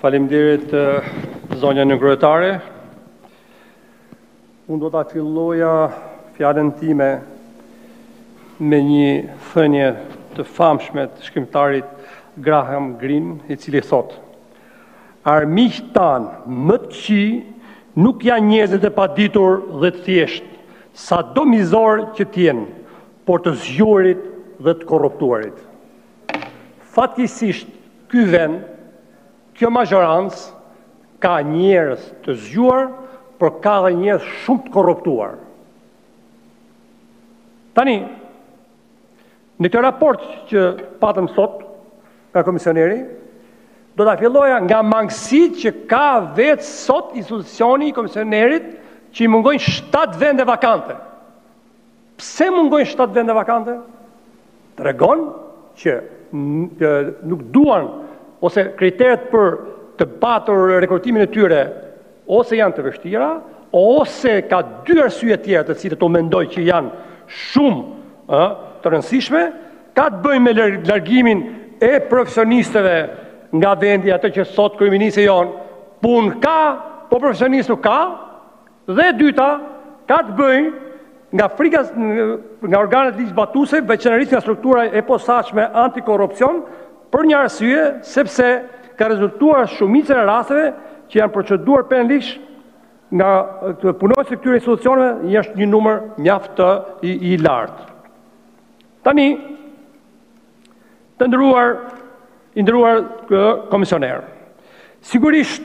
Faleminderit zonja kryetare. Unë do ta filloja fjalën time me një thënie të famshme të shkrimtarit Graham Greene, i cili thot: armiqtë tanë më të këqij nuk janë njerëzit e paditur dhe të thjesht, sado mizor që t'jenë, por të zgjuarit dhe të korruptuarit. Fatkeqësisht, ky vend, kjo mazhorancë ka njerëz të zgjuar, por ka dhe njerëz shumë të korruptuar. Tani, në këtë raport që patëm sot nga komisioneri, do ta filloja nga mangësitë që ka vetë sot institucioni i komisionerit, që i mungojnë 7 vende vakante. Pse mungojnë 7 vende vakante? Tregon që nuk duan, ose kriteret për të patur rekordimin e tyre ose janë të vështira, ose ka 2 arsye tjera të cilët unë mendoj që janë shumë të rëndësishme, ka të bëjnë me largimin e profesionistëve nga vendi, atë që sot kryeministri jon punë ka, po profesionist nuk ka, dhe e dyta ka të bëjnë nga frika nga organet ligjbatuese, veçanërisht nga struktura e posaçme antikorrupsion, për një arsye sepse ka rezultuar shumicën e rasteve që janë proceduar penalisht nga punonjësit e këtyre institucioneve është një numër mjaft i lartë. Tani, të nderuar komisioner, sigurisht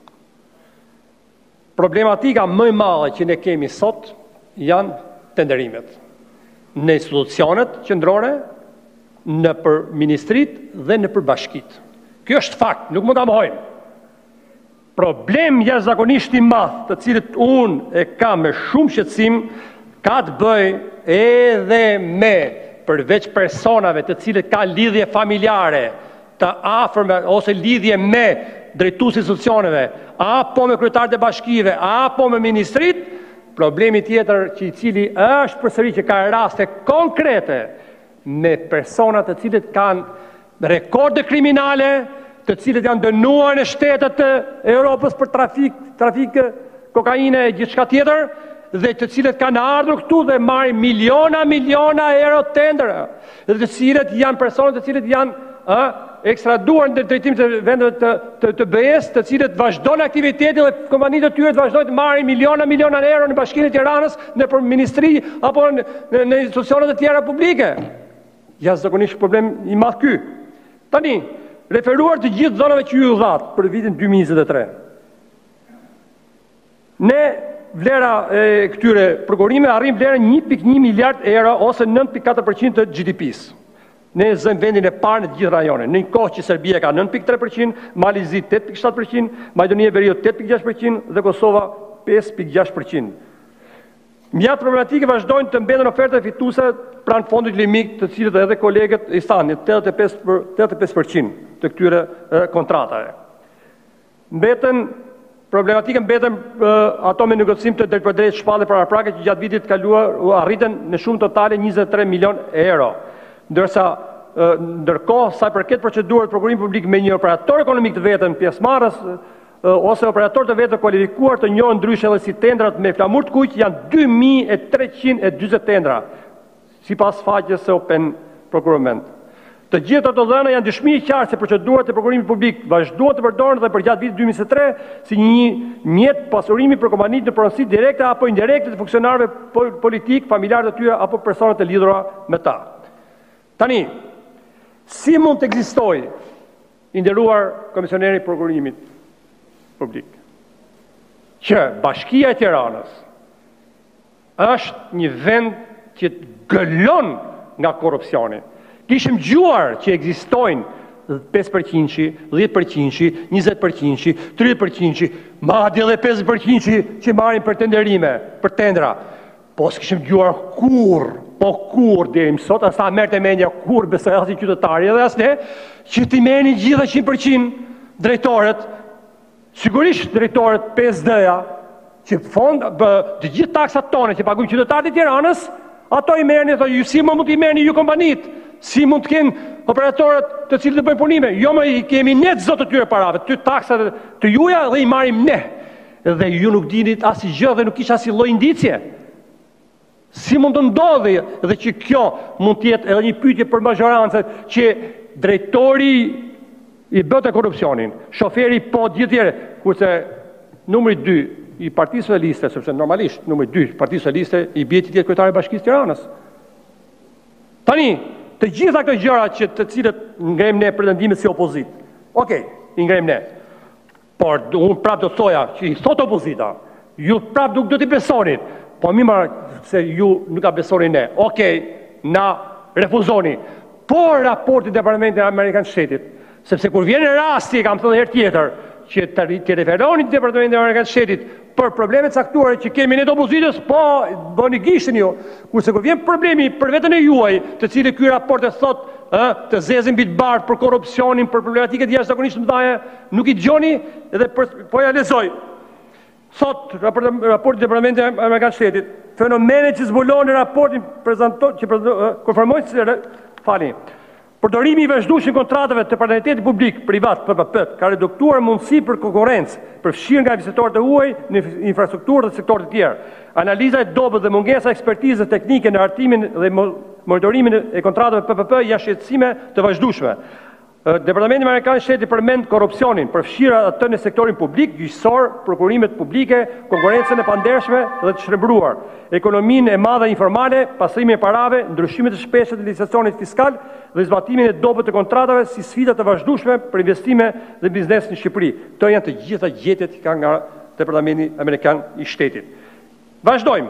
problematika më e madhe që ne kemi sot janë tenderimet në institucionet qendrore, në për ministrit dhe në për bashkit. Kjo është fakt, nuk mund ta mohojmë. Problem jashtëzakonisht i madh, të cilët unë e kam me shumë shqetësim, ka të bëjë edhe me, përveç personave të cilët ka lidhje familjare, të afërme ose lidhje me drejtues institucioneve, apo me kryetarët e bashkive, apo me ministrit, problemi tjetër që i cili është përsëri që ka raste konkrete me persona të cilët kanë rekorde kriminale, të cilët janë dënuar në shtetet e Europës për trafik kokaine e gjithçka tjetër, dhe të cilët kanë ardhur këtu dhe marrin miliona euro tendera, dhe të cilët janë persona të cilët janë ekstraduar në drejtim të vendeve të BE-s, të cilët vazhdojnë aktivitetin dhe kompanitë të tyre të vazhdojnë të marrin miliona euro në Bashkinë e Tiranës, në për ministri apo në institucionet e tjera publike. Jashtëzakonisht problem i madh ky. Tani, referuar të gjithë zonave që ju dhat për vitin 2023. Ne vlera e këtyre prokurimeve arrin vlerën 1.1 miliard euro ose 9.4% të GDP-s. Ne zëm vendin e parë në të gjithë rajonet. Në një kohë që Serbia ka 9.3%, Malizi 8.7%, Maqedonia e Veriut 8.6% dhe Kosova 5.6%. Mjaft problematike vazhdojnë të mbeten ofertat fituese pranë fondit limik, të cilët edhe kolegët i thanë 85% të këtyre kontratave. Problematikën mbeten ato me negocim të drejtpërdrejtë shpallje paraprake që gjatë vitit kaluar u arritën në shumë totale 23 milion euro. Ndërkohë, sa i përket procedurës prokurimit publik me një operator ekonomik të vetëm pjesëmarrës ose operator të vetë kualifikuar të njohur ndryshe edhe si tendrat me flamur të kuq janë 2340 tendra, sipas faqes së Open Procurement. Të gjitha ato dhëna janë dëshmi e qartë se procedurat e prokurimit publik vazhduan të përdoren dhe për gjatë vitit 2023 si një mjet pasurimi për kompanitë në pronësi direkte apo indirekte të funksionarëve politik, familjarë të tyre apo personat të lidhura me ta. Tani, si mund të ekzistojë, i nderuar komisioneri i prokurimit publik, që Bashkia e Tiranës është një vend që gëllon nga korrupsioni. Kishim dëgjuar që ekzistojnë 5%, 10%, 20%, 30%, madje edhe 50% që marrin për tenderime, për tendra. Po s'kishim dëgjuar kur deri më sot, as ta merrte mendja kur besoj as i qytetari edhe as ne, që ti merrni gjitha 100% drejtorët. Sigurisht drejtorët PSD-ja, që të gjithë taksat tone që paguajnë qytetarët e Tiranës, ato i merrni, ju si më mund t'i merrni ju kompanitë, si mund të kenë operatorët të cilët të bëjnë punime. Jo më i kemi ne të zotë të tyre parave, ty taksat të juja dhe i marim ne. Dhe ju nuk dinit asgjë dhe nuk kisha asnjë lloj indicje. Si mund të ndodhi dhe që kjo mund të jetë edhe një pyetje për mazhorancët që drejtori i bëtë korrupsionin, shoferi po gjithë tjerë, kurse numri 2 i Partisë Socialiste, sepse normalisht numri 2 i Partisë Socialiste i bie të jetë kryetari i Bashkisë Tiranës. Tani, të gjitha këto gjëra që të cilët ngrem ne pretendimet si opozit. Okej, i ngrem ne. Por unë prap do të thoja që i thot opozita, ju prap nuk do t'i besoni. Po mi marrë se ju nuk a besoni ne. Okej, na refuzoni. Por raporti Departamentit Amerikan Shtetit, sepse kur vjen rasti, kam thënë herë tjetër, që të referoni Departamentit Amerikan Shtetit për problemet caktuara që kemi ne të opozitës, po bëni gishtin ju. Kurse kur vjen problemi për veten e juaj, të cilë ky raport e thot, të zezin mbi të bardh për korrupsionin, për problematikat jashtëzakonisht të mëdha, nuk i dëgjoni edhe po ja lexoj. Thot raporti i Departamentit Amerikan Shtetit, fenomenet që zbulon në raportin konfirmojnë se përdorimi i vazhdueshëm kontratave të partneritetit publik privat PPP ka reduktuar mundësi për konkurrencë, përfshirë nga investitorët e huaj në infrastrukturë dhe sektorë të tjerë. Analiza e dobët dhe mungesa ekspertizë teknike në hartimin dhe monitorimin e kontratave PPP janë shqetësime të vazhdueshme. Departamenti Amerikan Shtetit përmend korrupsionin, përfshirë atë në sektorin publik, gjyqësor, prokurimet publike, konkurrencën e pandershme dhe të shtrembruar, ekonominë e madhe informale, pastrimin e parave, ndryshimet e shpeshta të licitacionit fiskal dhe zbatimin e dobët të kontratave si sfida të vazhdueshme për investime dhe biznes në Shqipëri. Këto janë të gjitha gjetjet që kanë nga Departamenti Amerikan i Shtetit. Vazhdojmë.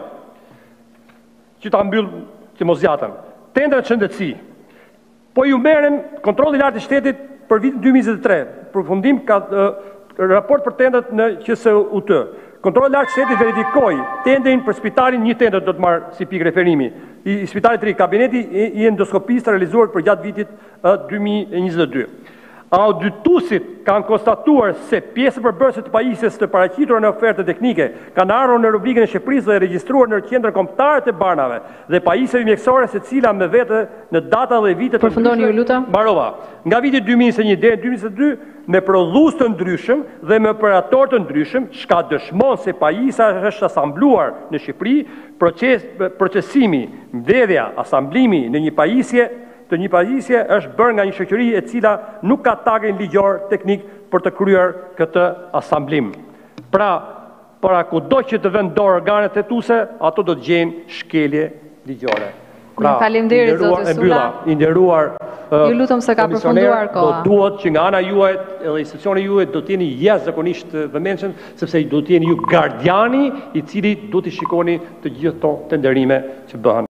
Që ta mbyll të mos zgjatëm. Tendrat shëndetësi. Po ju merren kontrolli i lartë i shtetit për vitin 2023, përfundim ka raport për tendrat në QSUT. Kontrolli i lartë i shtetit verifikoi tendrin për spitalin, një tendër do të marr si pikë referimi, i spitalit të ri, kabineti i endoskopistë realizuar për gjatë vitit 2022. Audituesit kanë konstatuar se pjesë përbërëse të pajisjes të paraqitura në ofertë teknike kanë ardhur në rubrikën e Shqipërisë dhe regjistruar në qendrën kombëtare të banave dhe pajisjeve mjekësore secila me vete në data dhe vite të Përfundoni ju lutem. Mbarova. Nga viti 2021 deri në 2022 me prodhues të ndryshëm dhe me operator të ndryshëm, çka dëshmon se pajisa është asambluar në Shqipëri, procesimi, mbledhja, asamblimi në një pajisje është bërë nga një shoqëri e cila nuk ka tagin ligjor teknik për të kryer këtë asamblim. Pra, para kudo që të vënë dorë organet hetuese, ato do të gjejnë shkelje ligjore. Pra, faleminderit zoti Sula. I nderuar, ju lutem se ka përfunduar koha. Do duhet që nga ana juaj edhe institucioni juaj do të jeni jashtëzakonisht të vëmendshëm, sepse do të jeni ju gardiani i cili do të shikoni të gjithë këto tenderime që bëhen.